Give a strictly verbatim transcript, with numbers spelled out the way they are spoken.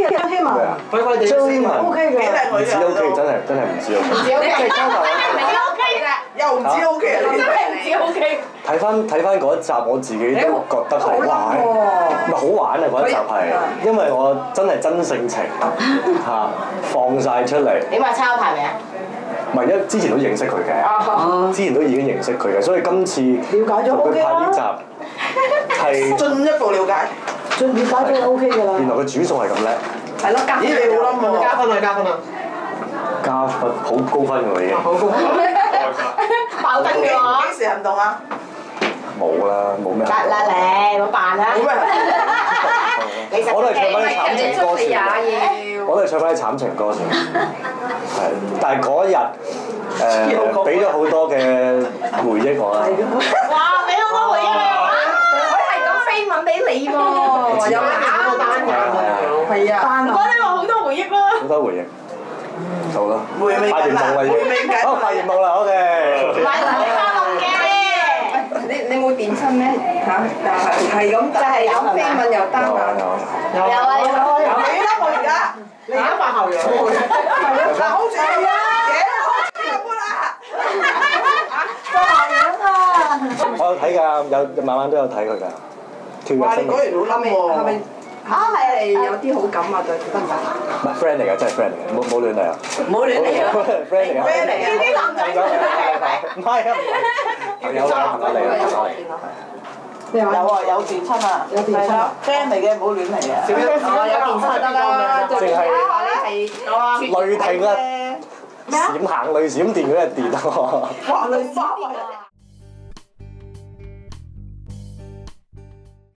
啊，張希文， 輝輝哋張希文 O K 嘅， 唔止 O K， 真係真係唔止 O K。唔止 O K， 即係交流。 唔止 O K 㗎， 又唔止 O K 啊！ 真係唔止 O K。 睇翻睇翻嗰一集，我自己都覺得係哇，唔係好玩啊！嗰一集係，因為我真係真性情嚇放晒出嚟。 點啊？抄牌未啊？ 唔係，因之前都認識佢嘅，之前都已經認識佢嘅，所以今次了解咗同佢 O K 拍呢集啦， 係進一步了解。 進了解咗 O K 㗎啦。 原來佢煮餸係咁叻。 係咯，加分。 咦！你好冧喎！ 加分啊！加分啊！ 加分好高分㗎喎已經。 好高分。 爆燈嘅喎。 幾時行動啊？冇啦，冇咩。 得啦你，冇扮啦。 冇咩。我都係唱翻啲慘情歌先。我都係唱翻啲慘情歌先。係，但係嗰日誒俾咗好多嘅回憶我啦。 哇！俾好多回憶你喎，佢係咁飛吻俾你喎，有假個單㗎。係啊。唔該你話好多回憶啦。 好多回憶。好啦。 回味緊啦，回味緊。 好，發現冇啦 ，OK。 唔係唔係花龍嘅。 你你冇電親咩？嚇？係係咁，就係有飛吻又單眼。 有啊有啊有啊！ 你啦我而家， 你而家發後陽。 嗱好住啊！嘢開始入啦！ 個下樣啊！ 我有睇㗎，有晚晚都有睇佢㗎。跳哇！ 躍生命。 你果然好冧喎。係咪？嚇係有啲好感啊，對得唔得？ 唔係 friend 嚟㗎，真係 friend 嚟㗎，冇冇亂嚟啊！ 唔好亂嚟啊！ friend 嚟㗎。 咩嚟啊？ 呢啲男仔唔唔係啊！朋友嚟，朋友嚟啦，朋友嚟。 你話有啊，有電親啊！ 有電親 ，friend 嚟嘅，唔好亂嚟啊！ 少一哦，有電親得啦， 淨係係雷霆啊！閃行雷閃電嗰隻電啊！ 哇！雷閃電啊！